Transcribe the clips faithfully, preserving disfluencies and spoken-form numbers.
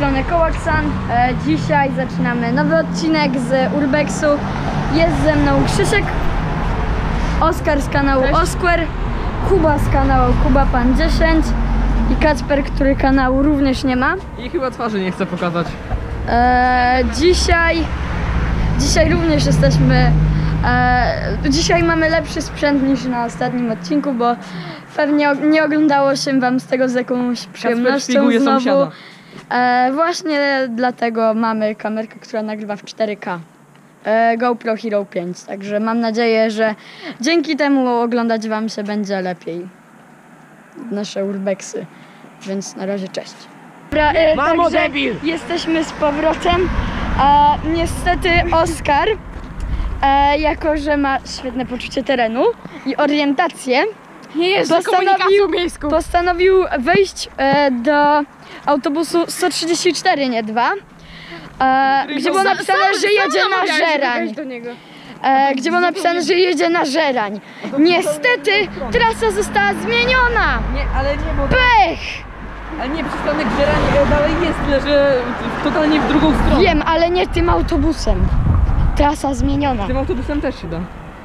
Stronę Kołaksan. E, dzisiaj zaczynamy nowy odcinek z Urbexu. Jest ze mną Krzysiek, Oskar z kanału Osquare, Kuba z kanału Kuba Pan dziesięć i Kacper, który kanału również nie ma. I chyba twarzy nie chcę pokazać. E, dzisiaj, dzisiaj również jesteśmy. E, dzisiaj mamy lepszy sprzęt niż na ostatnim odcinku, bo pewnie nie oglądało się wam z tego z jakąś przyjemnością znowu. E, właśnie dlatego mamy kamerkę, która nagrywa w cztery K. E, GoPro Hero pięć, także mam nadzieję, że dzięki temu oglądać wam się będzie lepiej nasze urbexy, więc na razie cześć. Dobra, e, Mamo, także debil! jesteśmy z powrotem, a niestety Oskar, e, jako że ma świetne poczucie terenu i orientację, Nie jest postanowił, miejską. postanowił wejść e, do autobusu sto trzydzieści cztery, nie dwa, e, gdzie było napisane, że jedzie na Żerań. E, gdzie było napisane, że jedzie na Żerań. Niestety trasa została zmieniona. Nie, ale nie, bo... Pech! Ale nie, przystanek Żerań dalej jest, tyle że totalnie w drugą stronę. Wiem, ale nie tym autobusem. Trasa zmieniona. Tym autobusem też się da.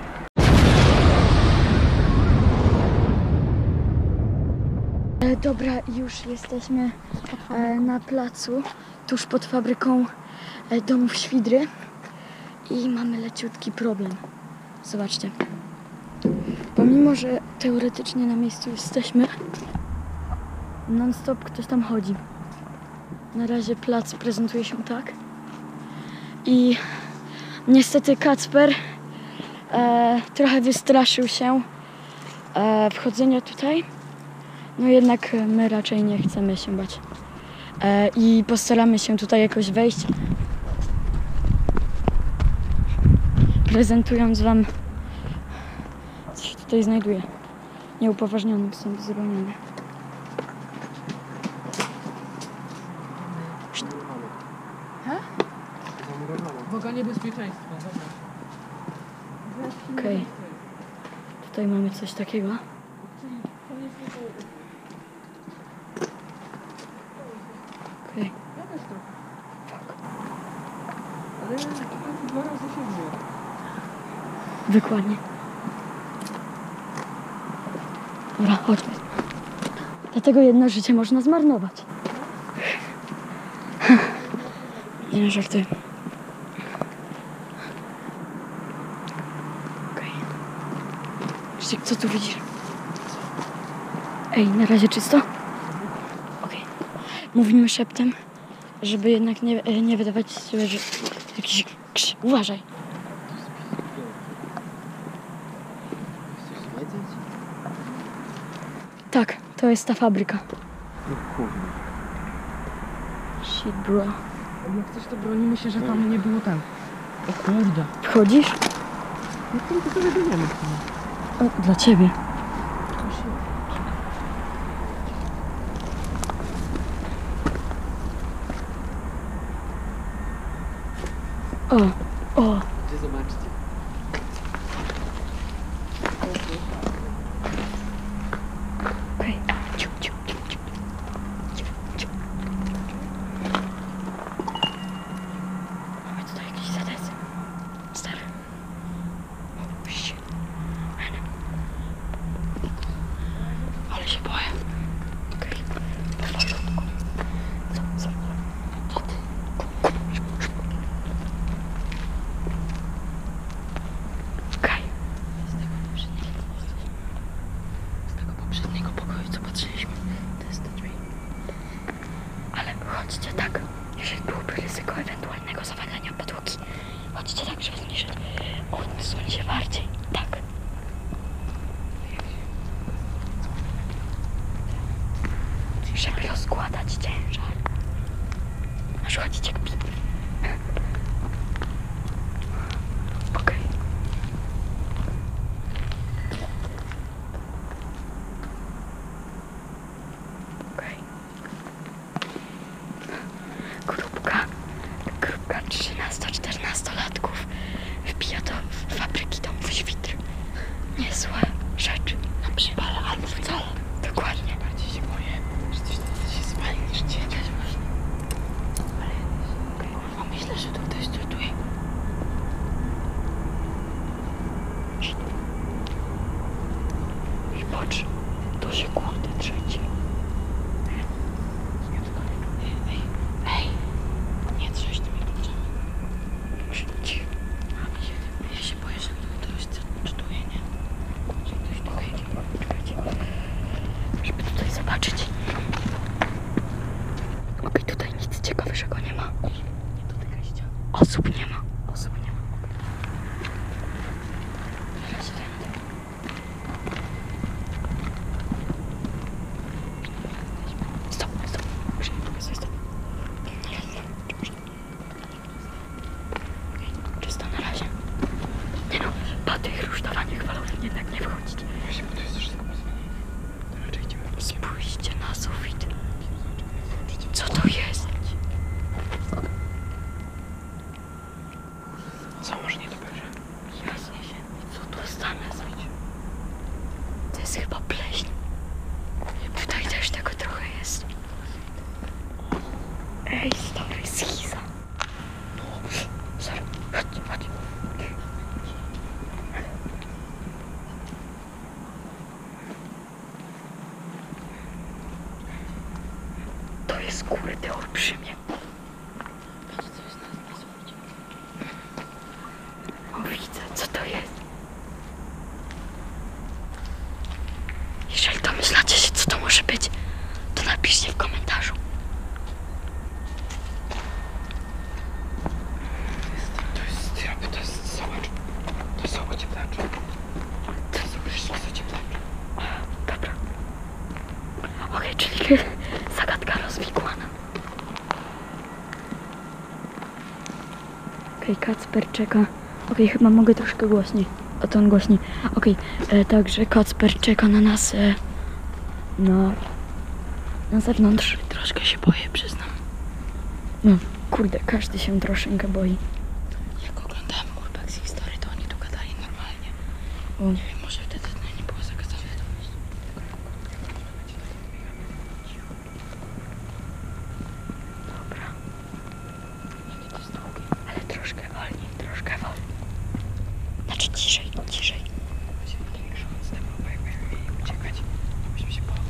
E, dobra, już jesteśmy e, na placu, tuż pod fabryką e, domów Świdry i mamy leciutki problem. Zobaczcie. Pomimo, że teoretycznie na miejscu jesteśmy, non stop ktoś tam chodzi. Na razie plac prezentuje się tak. I niestety Kacper e, trochę wystraszył się e, wchodzenia tutaj. No jednak my raczej nie chcemy się bać. E, I postaramy się tutaj jakoś wejść, prezentując wam, co się tutaj znajduje. Nieupoważnionym są zrobione. Boga niebezpieczeństwa. Okej. Okay. Tutaj mamy coś takiego. Okej. Ale dwa razy się dzieje. Dokładnie. Dobra, chodźmy. Dlatego jedno życie można zmarnować. Nie no, żartuję. Okej. Krzysiek, co tu widzisz? Ej, na razie czysto? Okej. Mówimy szeptem, żeby jednak nie, nie wydawać z siebie, że jakiś krzyk. Uważaj. Tak, to jest ta fabryka. Shit, bro. Jak coś to bronimy się, że tam nie było ten. O kurde. Wchodzisz? No to sobie biegniemy. O, dla ciebie. O, o. Gdzie zobaczcie? Okej. Ciu, ciu, ciu, ciu. Ciu, ciu. Mamy tutaj jakieś zadesy. Stary. O, shit. Man. Ale się boję. Okej. Powolutku. Co, co? Co ty? Okej. Z tego poprzedniego pokoju, co patrzyliśmy, to jest te drzwi. Ale chodźcie tak, jeżeli byłoby ryzyko ewentualnego zawalenia podłogi, chodźcie tak, żeby zmniejszyć. Odsuń się bardziej. Tak. Żeby rozkładać ciężar. Aż chodzić jak pit. Okej. Okej. Grupka, grupka trzynasto-czternastolatków wbija do fabryki domów Świdry. Niezłe rzeczy. Na przywale albo wcale. Dokładnie. Bardziej się boję, że coś tam się spali niż dzieci. ciekawe, że go nie ma. Nie dotykaj ściany. Osób nie ma. Osób nie ma. Teraz tędy. Stop, stop. Muszę nie pokazać, stop. Nie, nie, czy można? Okej, czysto na razie. Nie no, po tych rusztowaniach falowym jednak nie wchodzić. Właśnie, bo to jest wszystko pozwolone. To raczej idziemy po Spójrzcie na sufit. Co to jest? Co, może nie dobrze? Jasnie się. Co to stanę? To jest chyba pleśń. Tutaj też tego trochę jest. Ej, stary, schiza. No, sorry. Chodź, chodź. To jest kurde olbrzymie. Patrz, co jest na, na suficie. O, widzę, co to jest. Jeżeli domyślacie się, co to może być, to napiszcie w komentarzu. To jest, jakby to jest, zobacz. To są ocieplacze. To są wszystkie ocieplacze. Dobra. Okej, czyli zagadka rozwikłana. Okej, Kacper czeka. Okej, chyba mogę troszkę głośniej. O, to on głośniej. Okej, e, także Kacper czeka na nas e, na, na zewnątrz. Troszkę się boję, przyznam. No, kurde, każdy się troszeczkę boi. Jak oglądałem Urbex History, to oni tu gadali normalnie. O, Nie wiem, może wtedy no, nie było zakazane. dobra. Jakie to jest długie. Ale troszkę wolniej, troszkę wolniej. Znaczy ciszej, ciszej. Będzie większy od tego, bo jak będziemy mieli uciekać, byśmy się bali.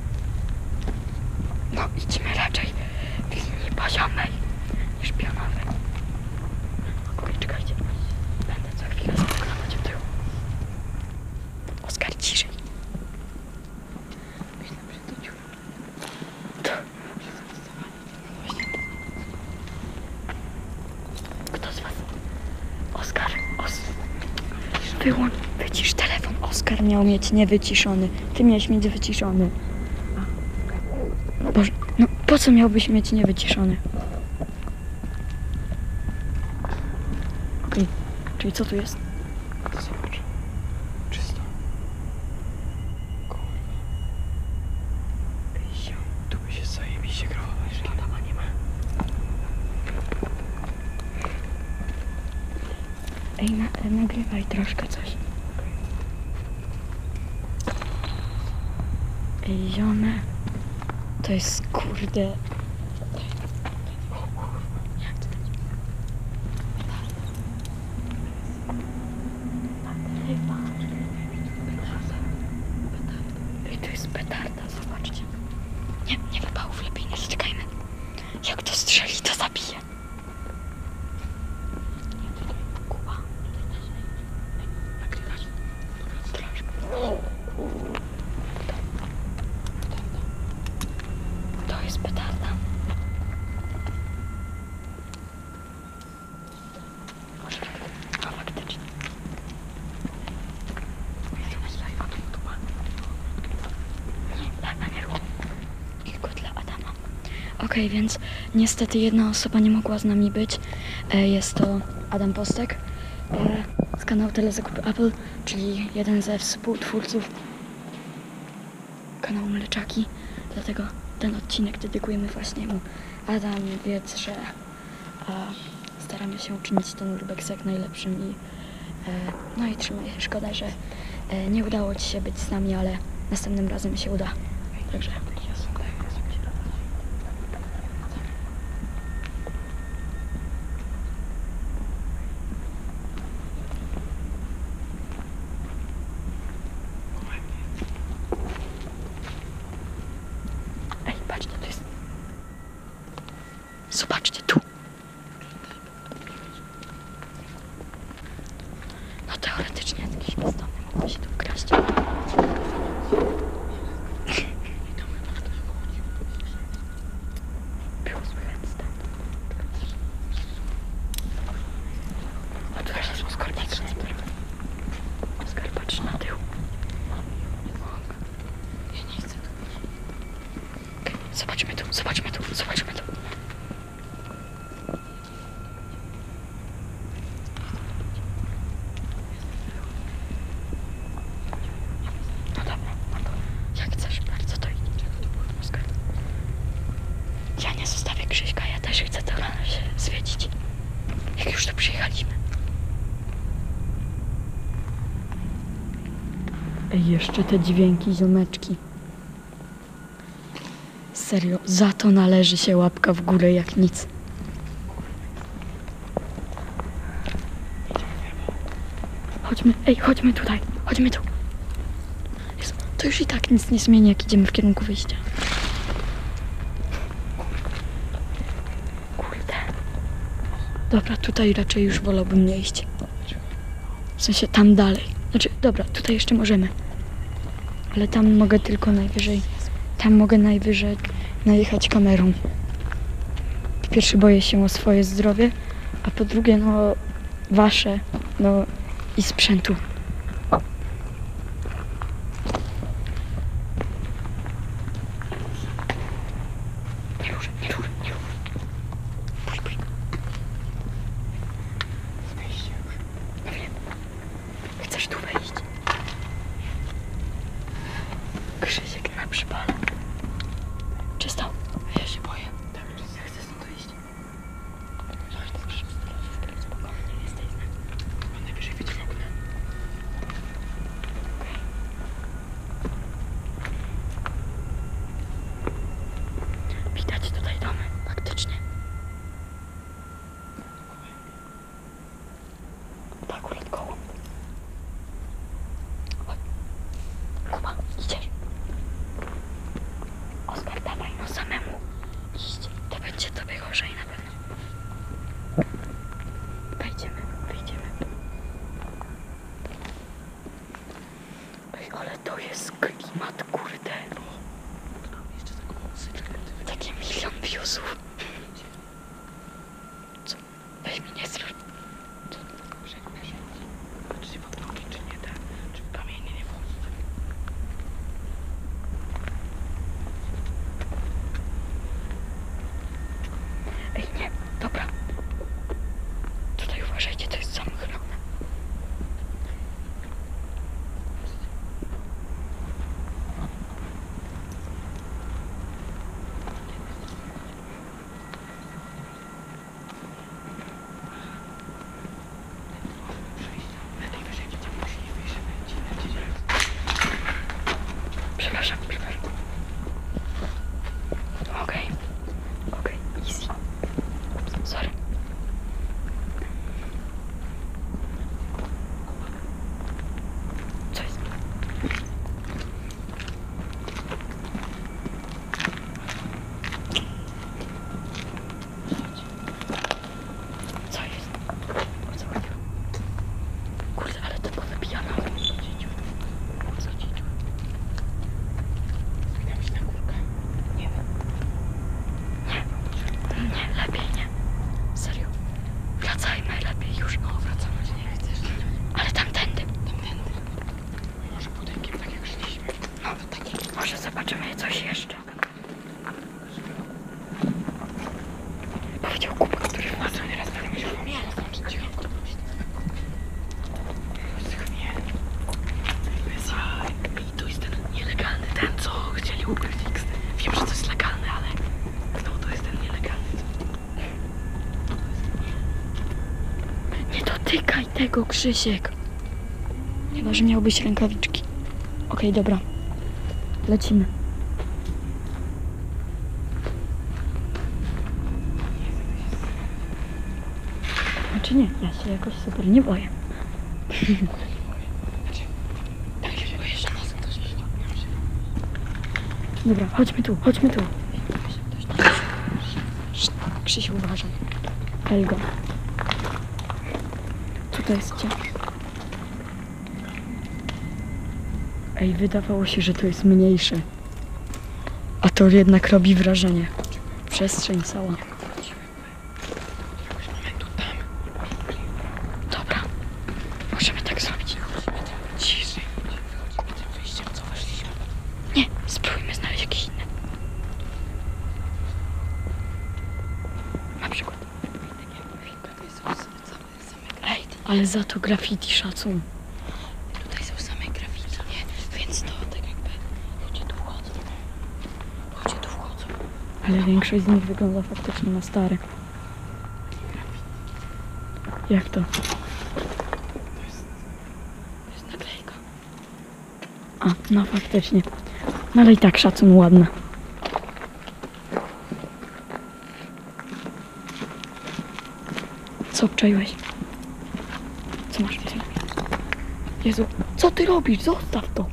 No, idźmy raczej w linii poziomej niż pionowej. Okej, czekajcie. Będę co chwilę zaglądać w tył. Oskar, ciszej. Myślę, że to dziura. To. Kto z was? Oskar, Os... Wyłącz, wycisz telefon. Oskar miał mieć niewyciszony. Ty miałeś mieć wyciszony. Boże, no po co miałbyś mieć niewyciszony? Okej, czyli co tu jest? Zobacz. Czysto. Kurwa. Ej, tu by się zajebiście grało, jeżeli Adama nie ma. Ej, na, nagrywaj troszkę coś. Ej, ziome. To jest kurde... Jak to będzie? Ryba. Ej, to jest petarda, zobaczcie. Nie, nie wypałów, lepiej nie zaczekajmy. Jak to strzeli, to zabije. Kuba. Nagrywać. Dobra, To jest petarda. Może... A faktycznie. Nie, nie rób. Tylko dla Adama. Okej, więc niestety jedna osoba nie mogła z nami być. E, Jest to Adam Postek e, z kanału Telezakupy Apple, czyli jeden ze współtwórców kanału Mleczaki. Dlatego ten odcinek dedykujemy właśnie mu. Adam, wiedz, że e, staramy się uczynić ten urbex jak najlepszym i e, no i trzymaj się. Szkoda, że e, nie udało ci się być z nami, ale następnym razem się uda. Także ej, patrzcie, to jest... Zobaczcie tu. No teoretycznie jakiś bezdomny mógłby się tu wkraść. Było słychać stąd. Patrz na tył. Oskar, patrz na tył. Ja nie chcę tu. Okay. Zobaczmy tu, zobaczmy tu, zobaczmy tu. No dobra, no to jak chcesz, bardzo to idzie. Czego to było, Oskar? Ja nie zostawię Krzyśka, ja też chcę to rano się zwiedzić. Jak już tu przyjechaliśmy. Ej, jeszcze te dźwięki, ziomeczki. Serio, za to należy się łapka w górę jak nic. Chodźmy, ej, chodźmy tutaj, chodźmy tu. Jezu, to już i tak nic nie zmieni, jak idziemy w kierunku wyjścia. Kurde. Dobra, tutaj raczej już wolałbym nie iść. W sensie tam dalej. Znaczy, dobra, tutaj jeszcze możemy. Ale tam mogę tylko najwyżej... Tam mogę najwyżej najechać kamerą. Po pierwsze boję się o swoje zdrowie, a po drugie no wasze, no i sprzętu. Nie rusz, nie rusz, nie rusz. Puść, puść. Wejście już. No wiem. Chcesz tu wejść? Krzysiek na przypale. Czysto? Ja się boję. Tak, ja chcę stąd wyjść. Spokojnie, jesteś z nami. A najwyżej wyjdzie w okno. Widać tutaj domy, faktycznie. Tak, akurat koło. Chodź. Kuba, idziesz. Oskar, dawaj, no samemu. Iść, to będzie tobie gorzej na pewno. Wejdziemy, wyjdziemy. Ej, ale to jest klimat, kurde. Jeszcze taką muzyczkę. Takie milion viewsów. Co? Weź mi nie zrób. Czy w okno, czy nie te, czy kamienie nie wchodzą. Ej, nie, dobra. Tutaj uważajcie, to jest samochronne. Najwyżej będzie później wyjść, będzie będzie. Przepraszam, przepraszam. Okej, okej, easy. Ups, sorry. Co jest? Co jest? O co chodzi? Kurde, ale to powybijane. Co dzieciu? Wydam się na górkę. Nie wiem. Nie, lepiej nie. Serio. Wracajmy lepiej już. No, wracamy, czy nie chcesz? Ale tamtędy. Tamtędy. Może budynkiem, tak jak szliśmy. No, taki. Może zobaczymy coś jeszcze. Powiedział Kuba, który A co nie raz będę musiał nie znaczy cicho. Nie. I to jest ten nielegalny, ten co chcieli ukryć X. Wiem, że to jest legalne, ale no to jest ten nielegalny. Nie dotykaj tego, Krzysiek. Chyba, że miałbyś rękawiczki. Okej, dobra. Lecimy. Znaczy nie, ja się jakoś super nie boję. Tak się boję, że nas ktoś przyjdzie. Dobra, chodźmy tu, chodźmy tu. Szt, Krzysiu, uważaj. Helga. Tutaj jest ciężko. Ej, wydawało się, że to jest mniejsze. A to jednak robi wrażenie. Przestrzeń cała. Któregoś momentu tam. Dobra. tak zrobić. Ciszej. Wychodzimy tym wyjściem, co weszliśmy. Nie, spróbujmy znaleźć jakieś inne. Na przykład. Ej, ale za to graffiti szacun. Tutaj są same grafiki, nie? Więc to tak jakby ludzie tu wchodzą. Ludzie tu wchodzą. Ale większość z nich wygląda faktycznie na stare. Jak to? To jest, to jest naklejka. A, no faktycznie. No ale i tak szacun ładna. Co obczaiłeś? Co masz w tym? Jezu, co ty robisz? Zostaw to!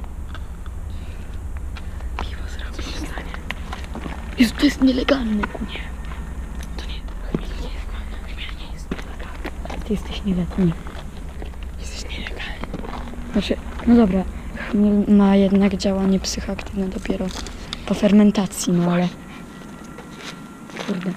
Piwo zrobić się stanie. Jezu, to jest nielegalne. Nie. To nie. Chmiel nie jest legalny. Chmiel nie jest legalny. Ty jesteś nieletni. Jesteś nielegalny. Znaczy, no dobra, chmiel ma jednak działanie psychoaktywne dopiero po fermentacji, no ale... Kurde.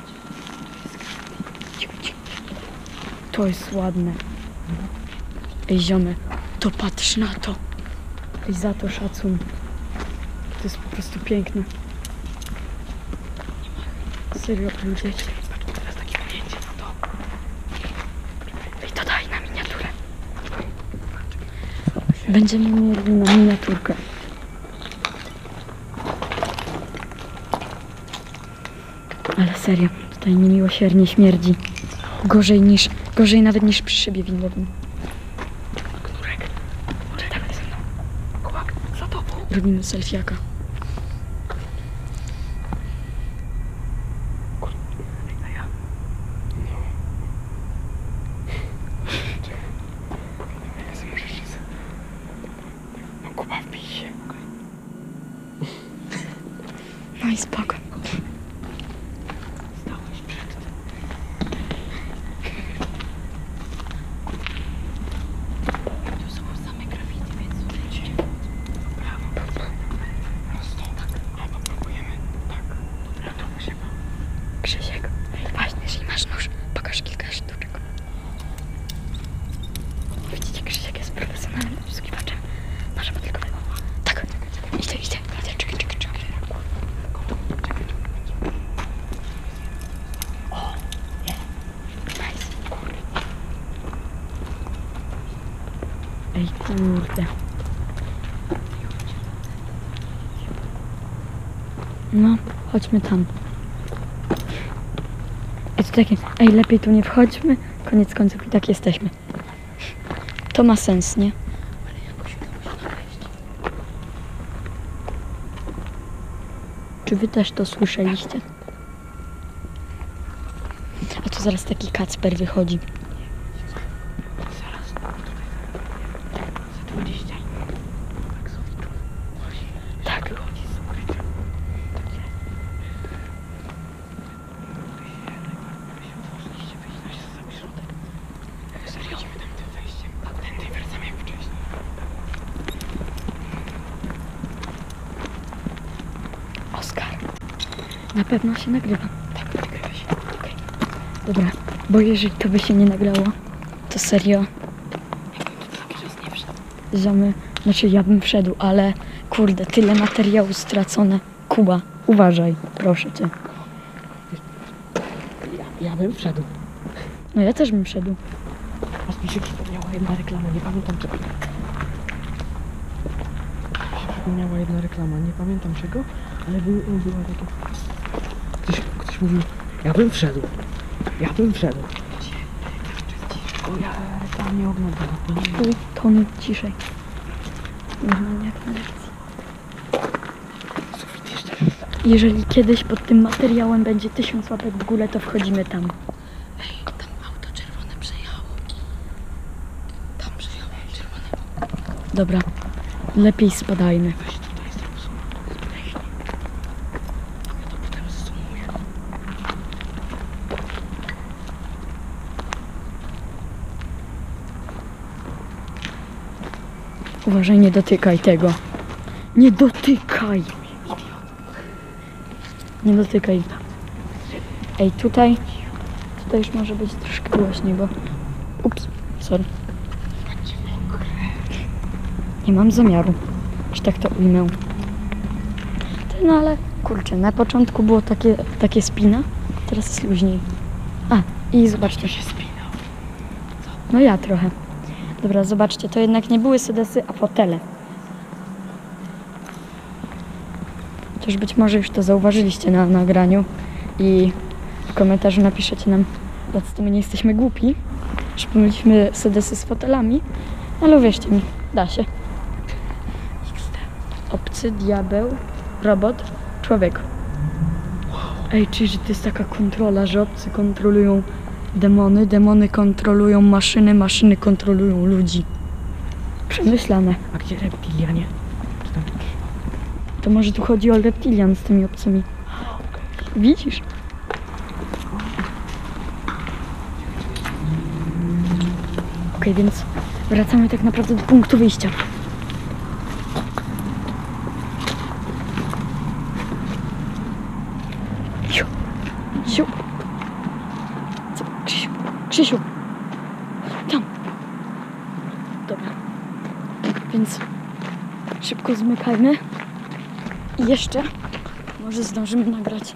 Cicho, cicho. To jest ładne. Ej, ziomy, to patrz na to. Ej, za to szacun. To jest po prostu piękne. Serio, ludzie. Patrz, teraz takie pojęcie na to. Ej, to daj na miniaturę. Będziemy mieli na miniaturkę. Ale serio, tutaj niemiłosiernie śmierdzi. Gorzej niż, gorzej nawet niż przy szybie winowym. Knurek. Czekaj ze mną. Chłopak, za tobą. Robimy selfiaka. A ja? No. Czekaj. Ja sobie muszę jeszcze... No Kuba, wbij się. No i spoko. Stałeś przed tym. Tu są same grafity, więc odejdźcie. Brawo. Prosto. Tak. Albo próbujemy. Tak. Dobra, to się ma. Krzysiek, właśnie, jeżeli masz nóż, pokaż kilka sztuczek. Widzicie, Krzysiek jest profesjonalnym obsługiwaczem. Nasza ma tylko wygląda. Tak, idzie, idzie, idzie, czekaj, czekaj, czekaj. O, nie. Nice. Ej, kurde. No, chodźmy tam. Ej, to takie, ej, lepiej tu nie wchodźmy. Koniec końców i tak jesteśmy. To ma sens, nie? Ale jakoś udało się znaleźć. Czy wy też to słyszeliście? A to zaraz taki Kacper wychodzi. Zaraz. Tutaj. Za dwadzieścia. Tak sobie tu. Właśnie. Tak. Wychodzi z ukrycia. Takie. Wy się otworzyliście, wyjść na sam środek. Serio? Idziemy tam tym wejściem. A tędy wracamy jak wcześniej. Oskar. Na pewno się nagrywa. Tak, nagrywa się. Okej. Dobra, bo jeżeli to by się nie nagrało, to serio, Jakbym tu cały czas nie wszedł. ziomy, znaczy ja bym wszedł, ale kurde, tyle materiału stracone. Kuba, uważaj, proszę cię. Ja, ja bym wszedł. No ja też bym wszedł. Aż mi się przypomniała jedna reklama, nie pamiętam czego. Mi się przypomniała jedna reklama, nie pamiętam czego, ale by, była takie... Ktoś, ktoś mówił, ja bym wszedł. Ja bym wszedł. O, ja reklam nie oglądam. Uj, Tony, ciszej. Normalnie jak na lekcji. Sufit jeszcze. Jeżeli kiedyś pod tym materiałem będzie tysiąc łapek w górę, to wchodzimy tam. Ej, tam auto czerwone przejechało. Tam przejechało czerwone. Dobra, lepiej spadajmy. Weź tutaj zrób zoom, to jest pleśnik. Ja to potem zoomuję. Uważaj, nie dotykaj tego. Nie dotykaj! Nie dotykaj. Ej, tutaj... Tutaj już może być troszkę głośniej, bo... Ups, sorry. Chodźcie. Nie mam zamiaru, że tak to ujmę. Ty, no ale kurczę, na początku było takie, takie spina, teraz jest luźniej. A, i zobaczcie. się spinał. No ja trochę. Dobra, zobaczcie, to jednak nie były sedesy, a fotele. Chociaż być może już to zauważyliście na nagraniu i w komentarzu napiszecie nam, jacy my nie jesteśmy głupi, że pomyliliśmy sedesy z fotelami, ale uwierzcie mi, da się. Obcy, diabeł, robot, człowiek. Ej, czyż to jest taka kontrola, że obcy kontrolują demony, demony kontrolują maszyny, maszyny kontrolują ludzi. Przemyślane. A gdzie reptilianie? Czy tam... To może tu chodzi o reptilian z tymi obcymi. Widzisz? Okej, więc wracamy tak naprawdę do punktu wyjścia. Siu. Siu. Co? Krzysiu. Krzysiu. Tam. Dobra. Więc szybko zmykajmy. I jeszcze może zdążymy nagrać.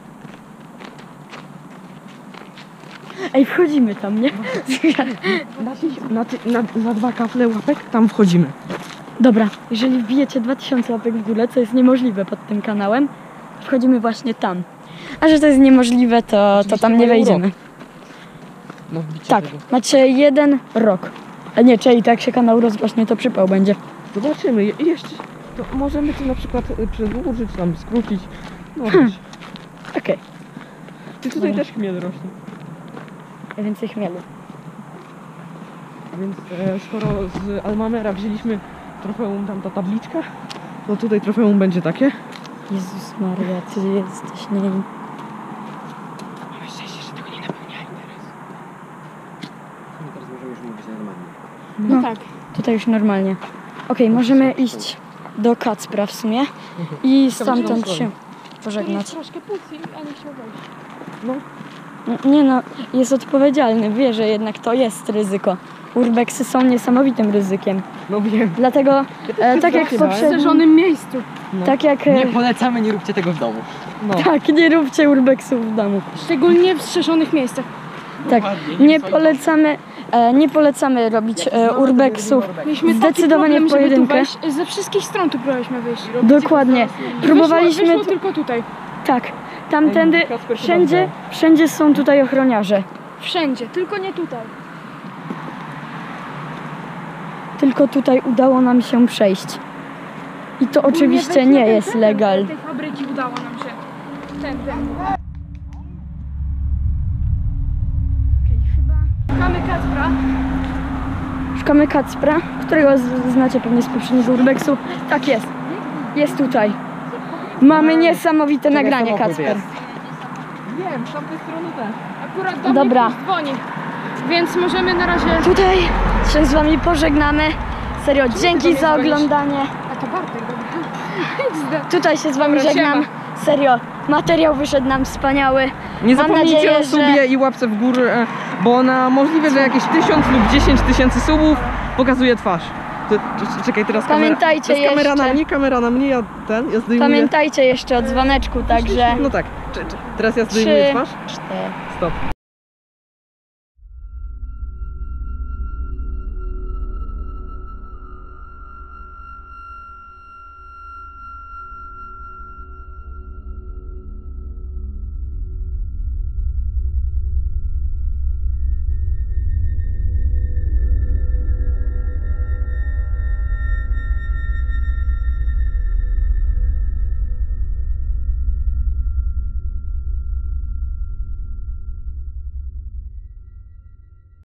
Ej, wchodzimy tam, nie? Na, ty- na, ty- na, na dwa kafle łapek tam wchodzimy. Dobra, jeżeli wbijecie dwa tysiące łapek w górę, co jest niemożliwe pod tym kanałem, wchodzimy właśnie tam. A że to jest niemożliwe, to, to Oczywiście tam nie mają wejdziemy. rok. No, wbicie Tak, tego. macie jeden rok. A nie, czyli tak się kanał rozrośnie, to przypał będzie. Zobaczymy. Je- jeszcze to możemy to na przykład y, przedłużyć, tam skrócić. No Hmm. wiesz. Okej, Ty tutaj Dobra. też chmiel rośnie. więcej chmielu. Więc e, skoro z Almamera wzięliśmy trofeum, tam ta tabliczka, to tutaj trofeum będzie takie. Jezus Maria, ty jesteś nie... Mamy szczęście, że tego nie napełniali teraz. No teraz możemy już mówić normalnie. No tak. Tutaj już normalnie. Okej, możemy iść do Kacpra w sumie i stamtąd się pożegnać. Troszkę pucji, a nie chciał wejść. No, No, nie no, jest odpowiedzialny, wie, że jednak to jest ryzyko. Urbexy są niesamowitym ryzykiem. no wiem. Dlatego, e, tak jak w się bałem. W poprzednim... strzeżonym miejscu. No. Tak jak... E, Nie polecamy, nie róbcie tego w domu. No. tak, nie róbcie urbexów w domu. Szczególnie w strzeżonych miejscach. Tak, nie polecamy, e, nie polecamy robić e, urbexów. Mieliśmy Zdecydowanie taki w problem, żeby tu pojedynkę. wejść. Ze wszystkich stron tu próbowaliśmy wyjść. Dokładnie. Próbowaliśmy... Wyszło, wyszło tu- tylko tutaj. Tak, tamtędy, Ej, Kacper się wszędzie, rozbał. wszędzie są tutaj ochroniarze. Wszędzie, tylko nie tutaj. Tylko tutaj udało nam się przejść. I to oczywiście Ogólnie nie wejdźmy jest ten legal. teren tej fabryki udało nam się. Ten, ten. Szukamy Kacpra. Szukamy Kacpra, którego z- znacie pewnie z poprzedniego urbexu. Tak jest. Jest tutaj. Mamy niesamowite nagranie, samochód Kacper. jest. Wiem, z tamtej strony też. Akurat do Dobra. mnie ktoś dzwoni. Więc możemy na razie... Tutaj się z wami pożegnamy. Serio, dzięki mnie za dzwonisz? oglądanie. A to Bartek, dobra. Tutaj się z wami Dobra, żegnam. siema. Serio, materiał wyszedł nam wspaniały. Nie Mam zapomnijcie nadzieję, o subie że- i łapce w górę, e, bo na możliwe, że jakieś tysiąc lub dziesięć tysięcy subów pokazuje twarz. To, to, czekaj, teraz kamera, Pamiętajcie teraz kamera jeszcze- na mnie, kamera na mnie, ja ten, ja zdejmuję. Pamiętajcie jeszcze o dzwoneczku, także No tak, cze- cze- teraz ja zdejmuję trzy, twarz. cztery. Stop.